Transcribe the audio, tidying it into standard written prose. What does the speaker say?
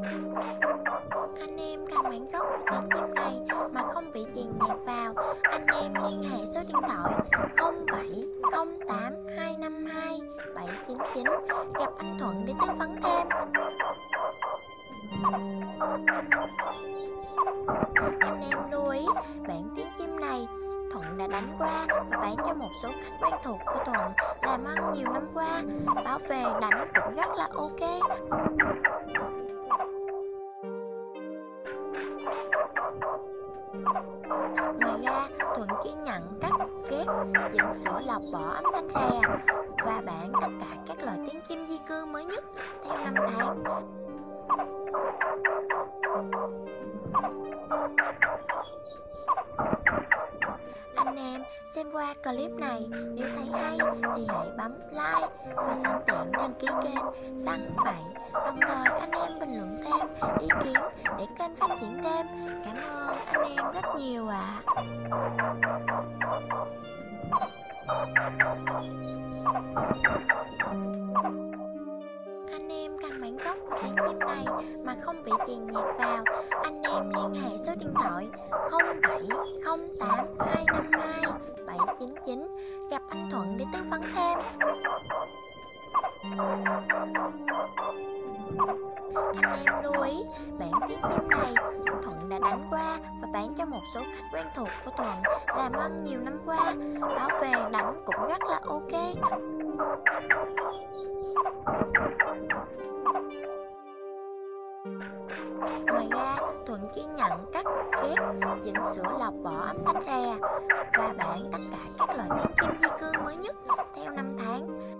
Anh em cần bản gốc của tiếng chim này mà không bị chèn nhạc vào, anh em liên hệ số điện thoại 0708252799 gặp anh Thuận để tư vấn thêm. Anh em lưu ý, bản tiếng chim này Thuận đã đánh qua và bán cho một số khách quen thuộc của Thuận làm ăn nhiều năm qua. Báo về đánh cũng rất là ok. Ngoài ra, Thuận chỉ nhận cắt, ghép, chỉnh sửa lọc bỏ âm thanh rè và bán tất cả các loại tiếng chim di cư mới nhất theo năm tháng. Anh em xem qua clip này, nếu thấy hay thì hãy bấm like và sẵn tiện đăng ký kênh Săn Bậy. Đồng thời anh em bình luận thêm ý kiến để kênh phát triển thêm. Cảm ơn anh em rất nhiều ạ. Anh em cần bản gốc của tiếng chim này mà không bị chèn nhạc vào, anh em liên hệ số điện thoại 0708252799 gặp anh Thuận để tư vấn thêm. Anh em lưu ý, bản tiếng chim này Thuận đã đánh qua và bán cho một số khách quen thuộc của Thuận làm ăn nhiều năm qua. Báo về đánh cũng rất là ok. Ngoài ra, Thuận chỉ nhận cắt, ghép, chỉnh sửa lọc bỏ âm thanh rè và bán tất cả các loại tiếng chim di cư mới nhất theo năm tháng.